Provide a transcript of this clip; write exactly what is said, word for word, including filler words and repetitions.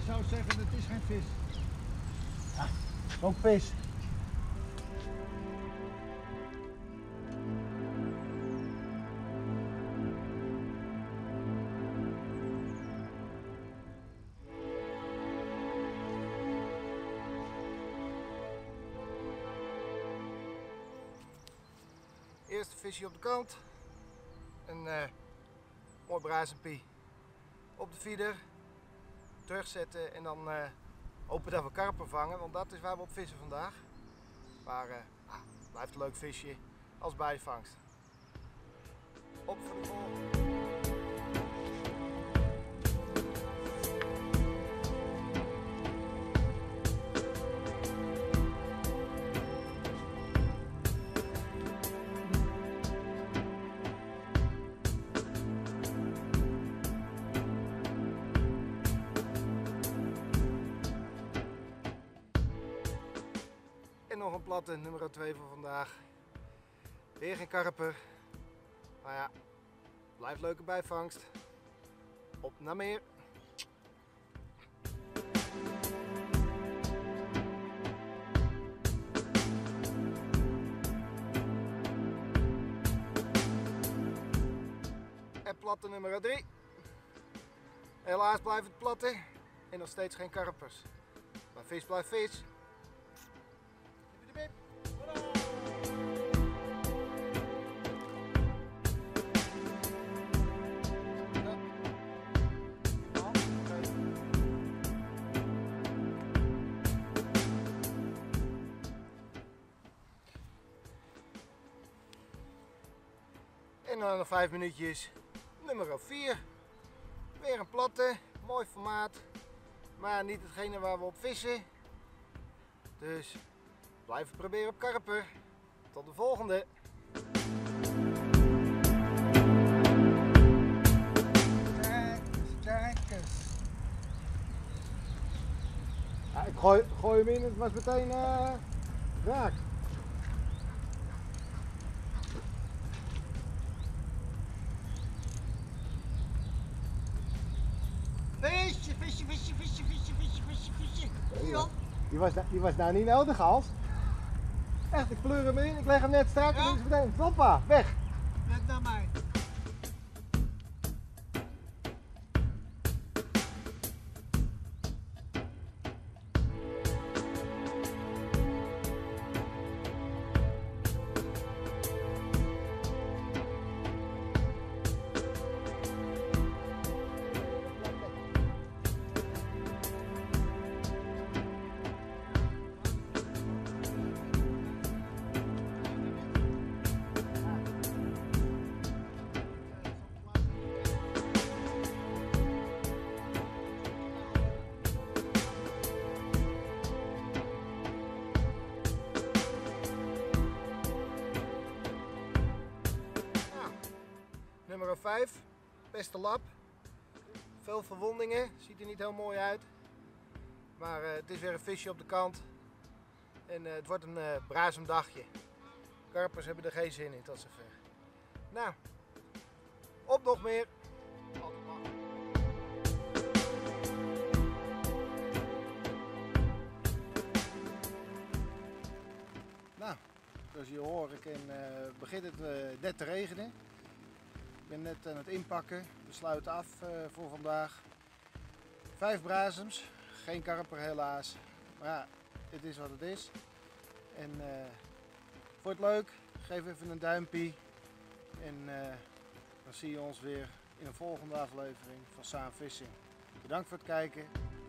zou zeggen, het is geen vis. Ja, ook vis. Eerste visje op de kant. Een uh, mooi braasenpie op de feeder. Terugzetten en dan uh, hopen dat we karper vangen, want dat is waar we op vissen vandaag. Maar uh, ah, blijft een leuk visje als bijvangst. Op voor de volgende. En nog een platte, nummer twee voor vandaag. Weer geen karper. Maar ja, blijft leuke bijvangst. Op naar meer. En platte nummer drie. Helaas blijft het platte en nog steeds geen karpers. Maar vis blijft vis. En dan nog vijf minuutjes. Nummer vier. Weer een platte, mooi formaat. Maar niet hetgene waar we op vissen. Dus blijven proberen op karper. Tot de volgende. Kijk eens, kijk eens. Ja, ik gooi, gooi hem in en het was meteen uh, raak. Visje, visje, visje, visje, visje, visje, visje, visje. Ja, die, was, die was nou niet nodig, Hans. Echt, ik pleur hem in, ik leg hem net strak en Ja? dan is het meteen, hoppa, weg. Net naar mij. Nummer vijf, beste lap. Veel verwondingen, ziet er niet heel mooi uit. Maar uh, het is weer een visje op de kant. En uh, het wordt een uh, braasem dagje. Karpers hebben er geen zin in tot zover. Nou, op nog meer. Nou, zoals je hoort uh, begint het uh, net te regenen. Ik ben net aan het inpakken, we sluiten af uh, voor vandaag. Vijf brazems, geen karper helaas, maar ja, het is wat het is. En uh, vond je het leuk? Geef even een duimpje en uh, dan zie je ons weer in een volgende aflevering van Saam Fishing. Bedankt voor het kijken.